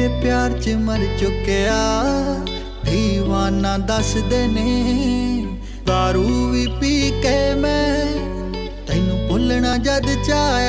तेरे प्यार च मर चुकिया दीवाना दसदे ने। दारू भी पी के मैं तैनू भुलना जद चाहे